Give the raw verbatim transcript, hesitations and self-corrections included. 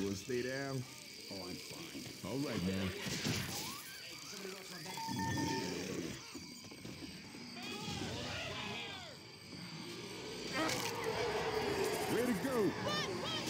You wanna stay down? Oh, I'm fine. All right, man. Way to go! Run, run!